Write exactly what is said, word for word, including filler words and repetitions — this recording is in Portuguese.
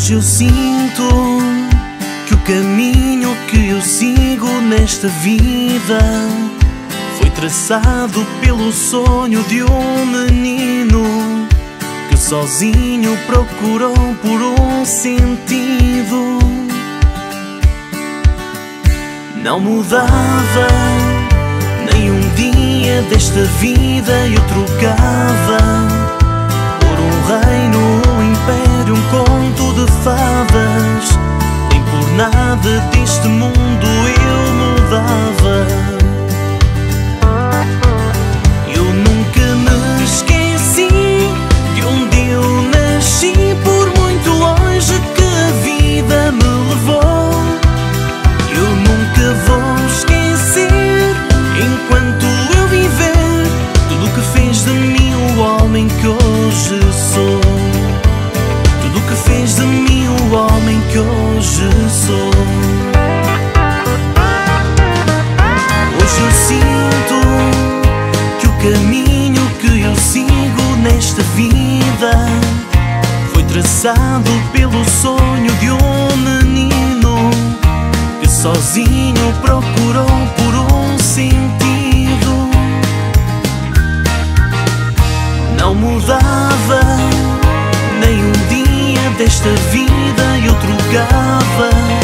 Hoje eu sinto que o caminho que eu sigo nesta vida foi traçado pelo sonho de um menino que sozinho procurou por um sentido. Não mudava nem um dia desta vida, eu trocava por um reino, um império, um conto de fadas. Nem por nada deste mundo eu mudava. Eu nunca me esqueci de onde eu nasci, por muito longe que a vida me levou. Eu nunca vou esquecer, enquanto eu viver, tudo o que fez de mim o homem que hoje sou. Tudo o que fez de mim o homem que hoje sou. Hoje eu sinto que o caminho que eu sigo nesta vida foi traçado pelo sonho de um menino que sozinho procurou por um sentido. Não mudava nem um dia desta vida, eu trocava